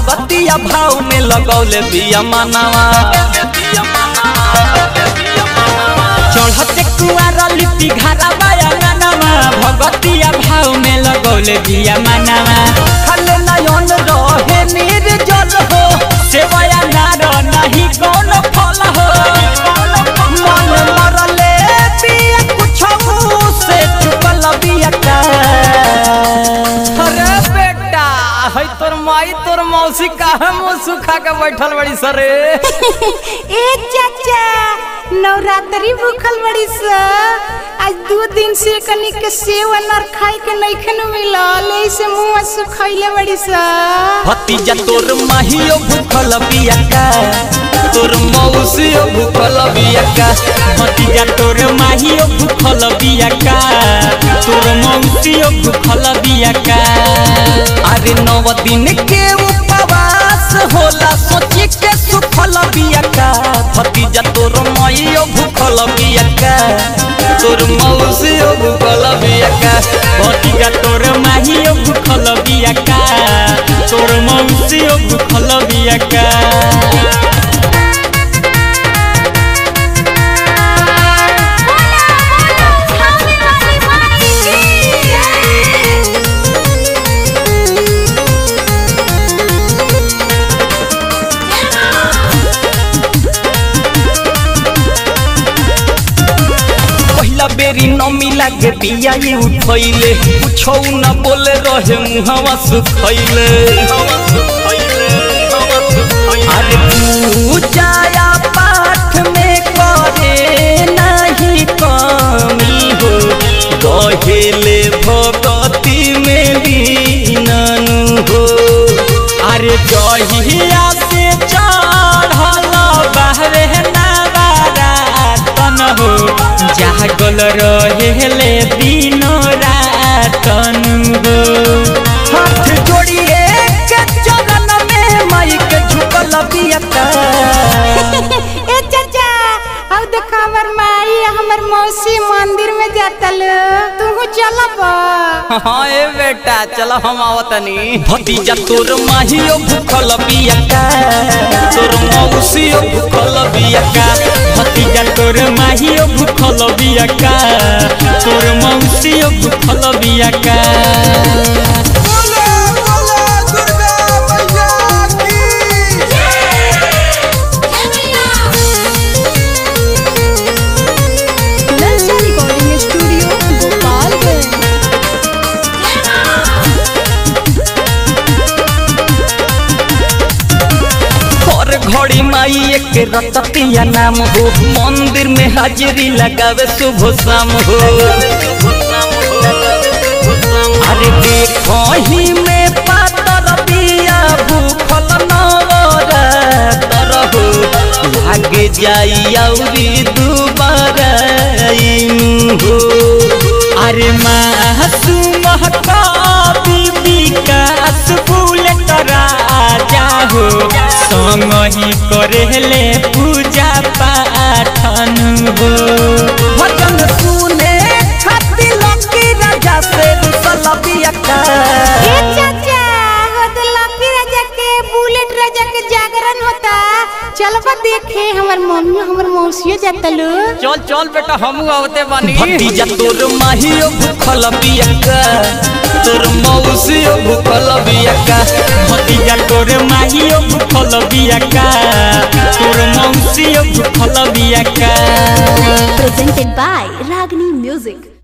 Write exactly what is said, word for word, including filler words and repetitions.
भगतिया भाव में लगौले बिया मानवा चढ़ते कुआरा लिट्टी घारा बाया नानवा भगतिया भाव में लगौले बिया मानवा खाले नयन रहे निर्जल हो सेवाया नार नहीं कौन फल हो मन मरले बिया कुछ से चुकल बिया का अरे बेटा है तोर माई तोर मौसी काहे मुंह सुखा के बैठल बड़ी सरे ए चाचा नवरात्रि भूखल बड़ी स आज दो दिन से कनी के सेव अनार खाए के नहीं खन मिलल ऐसे मुंह सुखैले बड़ी स भतीजा तोर माहियो भूखल बिया का तोर मौसियो भूखल बिया का भतीजा तोर माहियो भूखल बिया का तोर मौसियो भूखल बिया का अरे नौ दिन के उपवास होला सोची के सुखल बिया का भतीजा तोर माहियो भूखल बिया का तोर मौसियो भूखल बिया का भतीजा तोर माहियो भूखल बिया का तोर मौसियो भूखल बिया का बेरी न मिला के बिया ये उठैले कुछो न बोले रहे मुहवा सुखैले अरे पूजाया पाठ में करे नहीं कमी हो गहेले भगती में लीननु हो अरे जहिया से चढ़ल बाहरे नवरातन हो जागल रहेले दिनो रातन हो हाथ जोड़िए के चरण में माई के झुकल बिया का ए चाचा अब देख हमर माई हमर मौसी मंदिर में जातल तू चलब हां ए बेटा चलो हम आवतनी भतीजा तोर माहियो भूखल बिया का तोर मौसियो भूखल बिया का भतीजा तोर माहियो भूखल बिया का तोर मौसियो भूखल बिया का घड़ी माई एक रततिया नाम हो मंदिर में हाजिरी लगावे सुबह शाम हो अरे देखो ही में पातर बिया भूखल नवरातर हो लागे जाई औरी दुबारा हो अरे मासूम कवि विकास बुलेट राजा हो संग ही करेले पूजा पाठन हो भजन सुने खातिर लकी राजा से रुसल बिया का ए चाचा होत लकी राजा के बुलेट राजा के जागरण होता चलबा देखे हमर मम्मी हमर मौसियो जातलो चल चल बेटा हमहु आवते बानी भतीजा तोर माहियो भूखल बिया का तोर मौसियो भूखल बिया का भतीजा तोर माहियो भूखल बिया का तोर मौसियो भूखल बिया का Presented by Ragini Music.